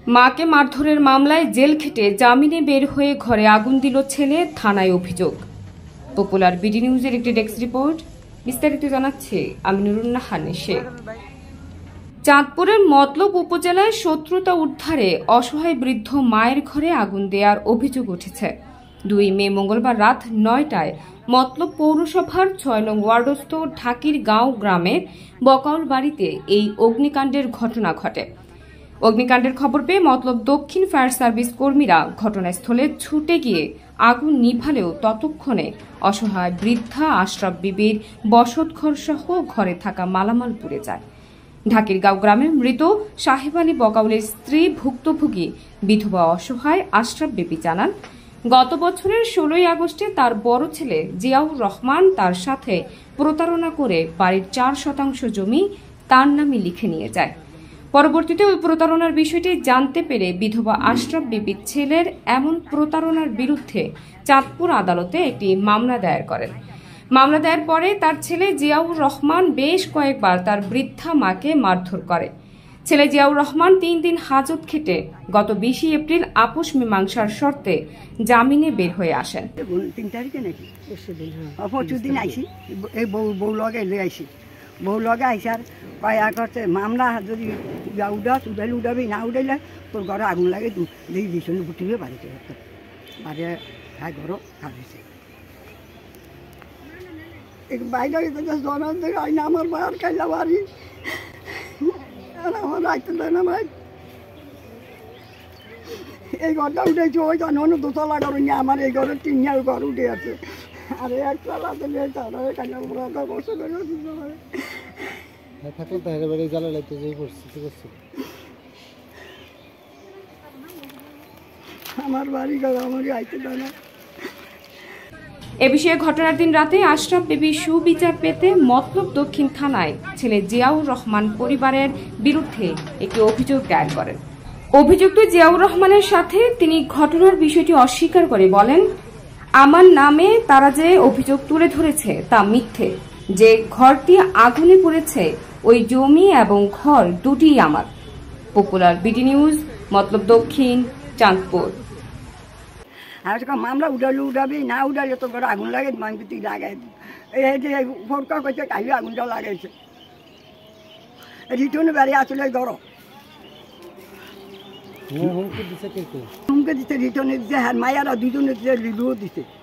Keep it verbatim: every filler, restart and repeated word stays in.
মাকে মারধরের মামলায় জেল খেটে জামিনে বের হয়ে ঘরে আগুন দিল ছেলে, থানায় অভিযোগ। পপুলার বিডি নিউজের একটি ডেস্ক রিপোর্ট, বিস্তারিত জানাচ্ছে আমি নুরুন্নাহার নিশে। চাঁদপুরের মতলব উপজেলায় শত্রুতা উদ্ধারে অসহায় বৃদ্ধ মায়ের ঘরে আগুন দেওয়ার অভিযোগ উঠেছে। দুই মে মঙ্গলবার রাত নয়টায় মতলব পৌরসভার ছয় নং ওয়ার্ডস্থ ঢাকির গাঁও গ্রামের বকাউল বাড়িতে এই অগ্নিকাণ্ডের ঘটনা ঘটে। অগ্নিকাণ্ডের খবর পেয়ে মতলব দক্ষিণ ফায়ার সার্ভিস কর্মীরা ঘটনাস্থলে ছুটে গিয়ে আগুন নিভালেও ততক্ষণে অসহায় বৃদ্ধা আশরাফ বিবির বসতঘর সহ ঘরে থাকা মালামাল পুড়ে যায়। ঢাকির গাঁও গ্রামের মৃত সাহেব আলী বকাউলের স্ত্রী ভুক্তভোগী বিধবা অসহায় আশরাফ বিবি জানান, গত বছরের ষোলোই আগস্টে তার বড় ছেলে জিয়াউর রহমান তার সাথে প্রতারণা করে বাড়ির চার শতাংশ জমি তার নামে লিখে নিয়ে যায়। পরবর্তীতে ওই প্রতারণার বিষয়টি জানতে পেরে বিধবা আশরাফ বিবির ছেলের এমন প্রতারণার বিরুদ্ধে চাঁদপুর আদালতে একটি মামলা দায়ের করেন। মামলা দায়ের পরে তার ছেলে জিয়াউর রহমান বেশ কয়েকবার তার বৃদ্ধা মাকে মারধর করে। ছেলে জিয়াউর রহমান তিন দিন হাজত খেটে গত বিশে এপ্রিল আপোষ মীমাংসার শর্তে জামিনে বের হয়ে আসেন। তিন তারিখে নাকি পঁচিশ দিন আইসি, এই বউ বউ লগে লই আইসি, বউ লগে আইসার কয়া করছে মামলা যদি উঠাস উঠাইলে উঠাবি, না উঠাইলে তোর ঘরে আগুন লাগে দেখি ভীষণ উঠিবে বাড়িতে বাড়ি খাই ঘরও খাইছে। বাইরে জনার থেকে আইনা আমার মায়ের খাইলা বাড়ি আর আমার রাখতে দেয় না ভাই। এই ঘরটা উঠেছে ওই জন্য দোতলা ঘর নিয়ে আমার এই ঘরের তিন ঘর উঠে আছে, আর একতলা দিলে তারা খাইলা বসে করে আমার বাড়ি ঘর আমারই আইতে দেয় না। এ বিষয়ে ঘটনার দিন রাতে আশরাফ বিবি সুবিচার পেতে মতলব দক্ষিণ থানায় ছেলে জিয়াউর রহমান পরিবারের বিরুদ্ধে একটি অভিযোগ দায়ের করেন। অভিযুক্ত জিয়াউর রহমানের সাথে তিনি ঘটনার বিষয়টি অস্বীকার করে বলেন, আমার নামে তারা যে অভিযোগ তুলে ধরেছে তা মিথ্যে। যে ঘরটি আগুনে পড়েছে ওই জমি এবং ঘর দুটিই আমার। Popular BD news, Matlab Dakshin, Chandpur. আর মামলা উঠালে উঠাবি, না উঠালে তো ঘরে আগুন লাগে মানবিতি লাগাই। এই যে ফোরকা করছে কালি আগুনটা লাগাইছে, রিটনে বেড়ে আসলে ধর হুমকে দিচ্ছে রিটনে দিচ্ছে, হ্যাঁ মায়ারা দুজনে দিচ্ছে, লিলুও দিচ্ছে।